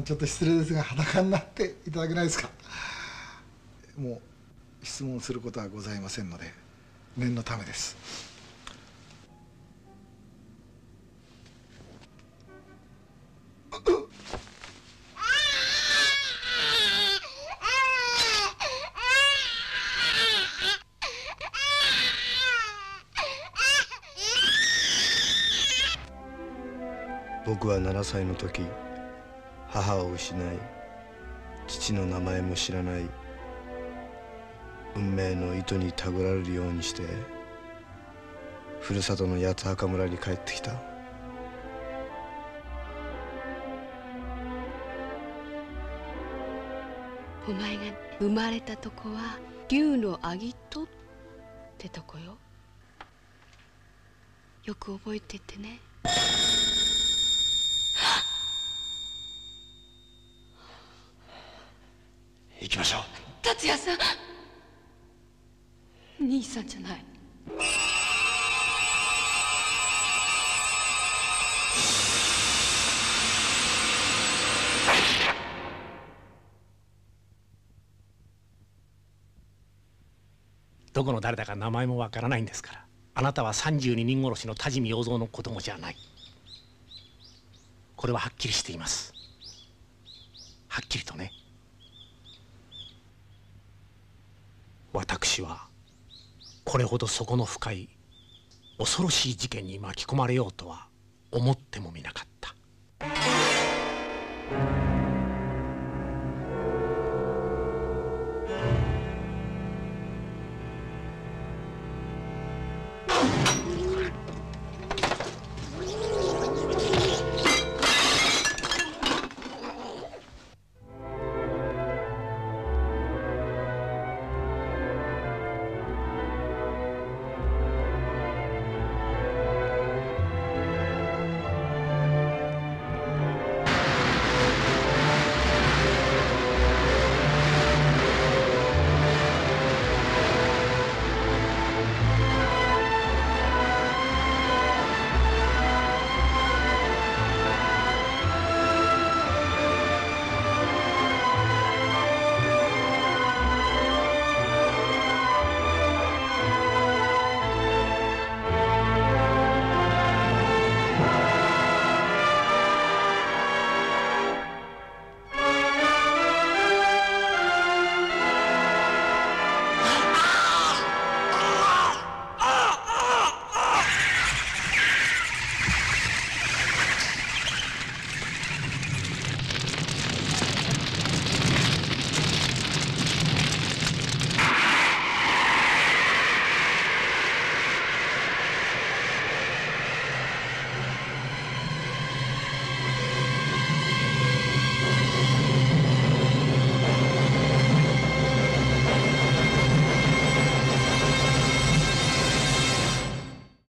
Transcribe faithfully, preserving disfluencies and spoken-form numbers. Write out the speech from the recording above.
ちょっと失礼ですが裸になっていただけないですか。もう質問することはございませんので念のためです。 僕はななさいの時母を失い父の名前も知らない運命の糸にたぐられるようにしてふるさとの八つ墓村に帰ってきた。 お前が生まれたとこは竜のアギトってとこよ。よく覚えててね。 行きましょう。 達也さん、兄さんじゃない。 どこの誰だか名前もわからないんですから。あなたはさんじゅうににん殺しの多治見洋蔵の子供じゃない。これははっきりしています。はっきりとね。私はこれほど底の深い恐ろしい事件に巻き込まれようとは思ってもみなかった。